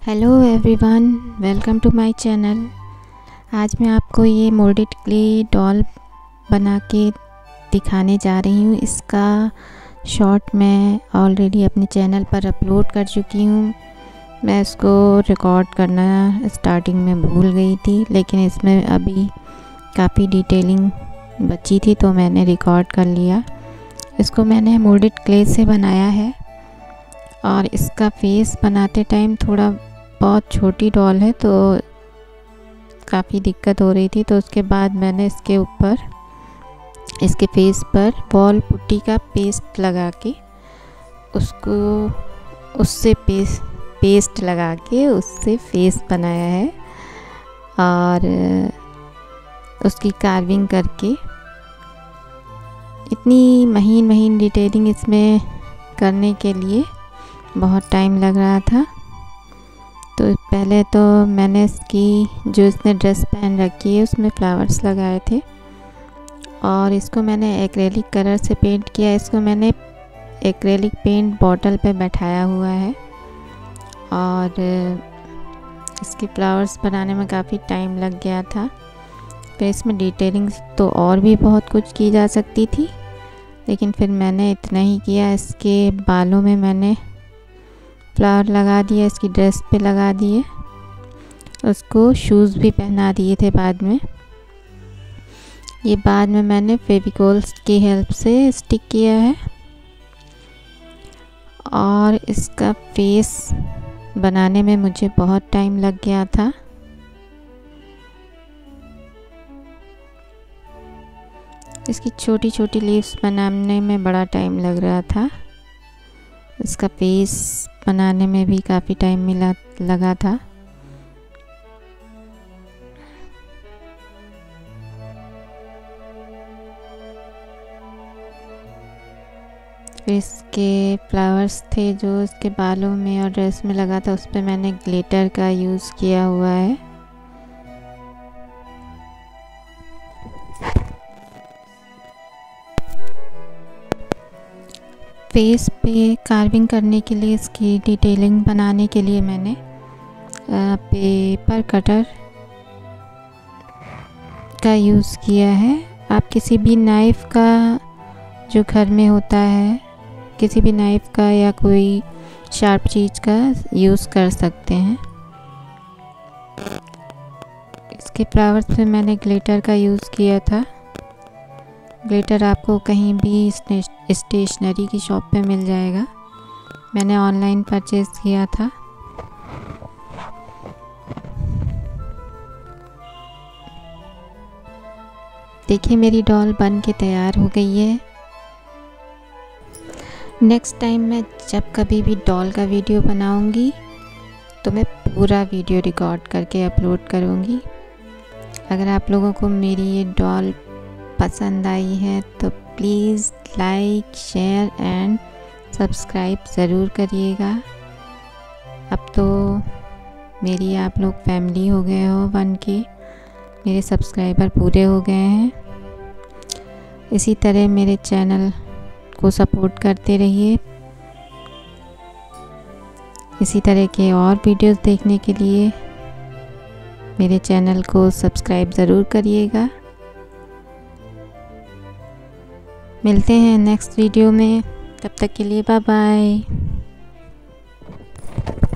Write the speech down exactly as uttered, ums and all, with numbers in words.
Hello everyone, welcome to my channel. आज मैं आपको ये मोल्डेड क्ले डॉल बना के दिखाने जा रही हूँ। इसका शॉर्ट मैं ऑलरेडी अपने चैनल पर अपलोड कर चुकी हूँ। मैं इसको रिकॉर्ड करना स्टार्टिंग में भूल गई थी, लेकिन इसमें अभी काफ़ी डिटेलिंग बची थी तो मैंने रिकॉर्ड कर लिया। इसको मैंने मोल्डेड क्ले से बनाया है और इसका फेस बनाते टाइम थोड़ा बहुत छोटी डॉल है तो काफ़ी दिक्कत हो रही थी। तो उसके बाद मैंने इसके ऊपर इसके फेस पर वॉल पुट्टी का पेस्ट लगा के उसको उससे पेस्ट पेस्ट लगा के उससे फेस बनाया है और उसकी कार्विंग करके। इतनी महीन महीन डिटेलिंग इसमें करने के लिए बहुत टाइम लग रहा था। तो पहले तो मैंने इसकी जो इसने ड्रेस पहन रखी है उसमें फ्लावर्स लगाए थे और इसको मैंने एक्रेलिक कलर से पेंट किया। इसको मैंने एक्रेलिक पेंट बॉटल पे बैठाया हुआ है और इसके फ्लावर्स बनाने में काफ़ी टाइम लग गया था। फिर इसमें डिटेलिंग तो और भी बहुत कुछ की जा सकती थी, लेकिन फिर मैंने इतना ही किया। इसके बालों में मैंने फ्लावर लगा दिया, इसकी ड्रेस पे लगा दिए, उसको शूज़ भी पहना दिए थे बाद में। ये बाद में मैंने फेविकोल की हेल्प से स्टिक किया है और इसका फेस बनाने में मुझे बहुत टाइम लग गया था। इसकी छोटी छोटी लीव्स बनाने में बड़ा टाइम लग रहा था। इसका फेस बनाने में भी काफ़ी टाइम मिला लगा था। फिर इसके फ्लावर्स थे जो इसके बालों में और ड्रेस में लगा था, उस पर मैंने ग्लिटर का यूज़ किया हुआ है। फेस पे कार्विंग करने के लिए, इसकी डिटेलिंग बनाने के लिए मैंने पेपर कटर का यूज़ किया है। आप किसी भी नाइफ़ का जो घर में होता है, किसी भी नाइफ़ का या कोई शार्प चीज़ का यूज़ कर सकते हैं। इसके फ्लावर्स पे मैंने ग्लिटर का यूज़ किया था। ग्लिटर आपको कहीं भी स्टेशनरी की शॉप पे मिल जाएगा। मैंने ऑनलाइन परचेज़ किया था। देखिए मेरी डॉल बन के तैयार हो गई है। नेक्स्ट टाइम मैं जब कभी भी डॉल का वीडियो बनाऊंगी तो मैं पूरा वीडियो रिकॉर्ड करके अपलोड करूंगी। अगर आप लोगों को मेरी ये डॉल पसंद आई है तो please like, share and subscribe ज़रूर करिएगा। अब तो मेरी आप लोग फैमिली हो गए हो बन के, मेरे सब्सक्राइबर पूरे हो गए हैं। इसी तरह मेरे चैनल को सपोर्ट करते रहिए। इसी तरह के और वीडियोस देखने के लिए मेरे चैनल को सब्सक्राइब ज़रूर करिएगा। मिलते हैं नेक्स्ट वीडियो में, तब तक के लिए बाय बाय।